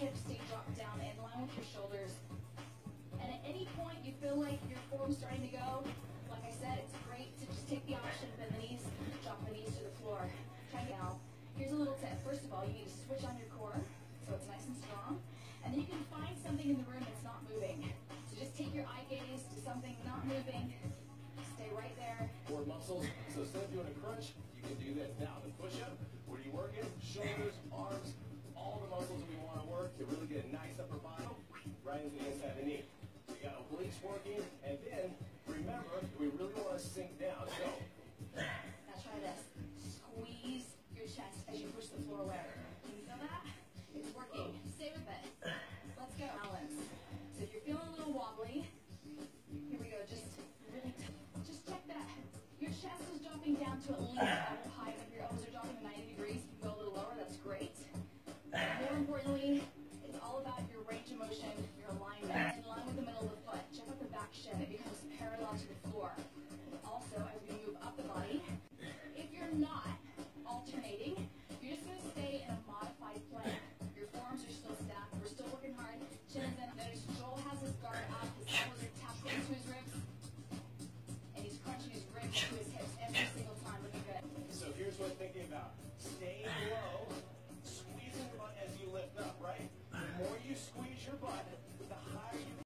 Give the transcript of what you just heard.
hips stay dropped down in line with your shoulders. And at any point you feel like your form's starting to go, like I said, it's great to just take the option, bend the knees, drop the knees to the floor. Try now. Here's a little tip. First of all, you need to switch on your core so it's nice and strong. And then you can find something in the room that's not moving. So just take your eye gaze to something not moving. Stay right there. Core muscles. So instead of doing a crunch, you can do this. Now, the push-up, where you work it, shoulders,